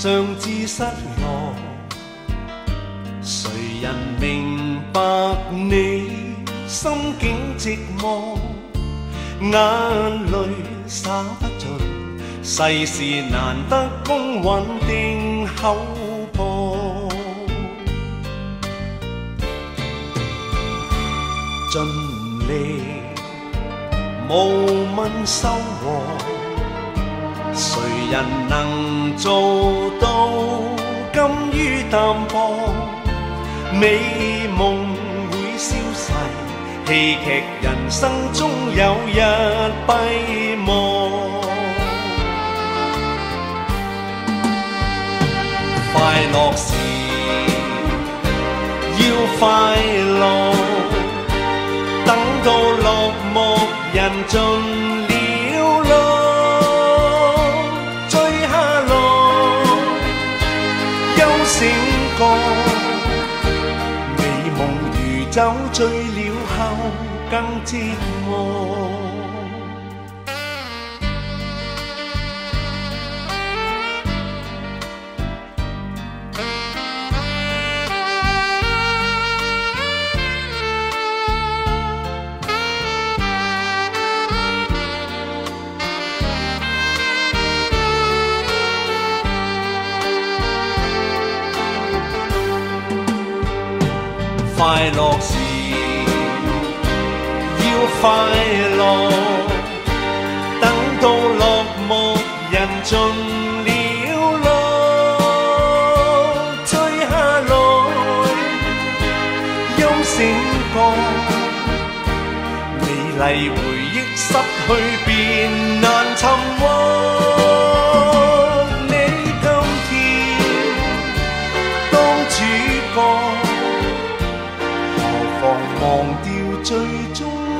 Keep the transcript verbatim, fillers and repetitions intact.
常自失落，谁人明白你心境寂寞？眼淚灑不盡，世事難得公允定口破。盡力無問收穫，誰人能做到甘於淡薄？美夢會消逝，戲劇人生終有日閉幕。快樂時要快樂，等到落幕人盡了路，追下來休醒過，美夢如酒醉了後更折磨。快樂時要快樂，等到落幕人盡了路，追下來休醒過，美麗回憶失去便難尋獲。你今天當主角，忘掉最終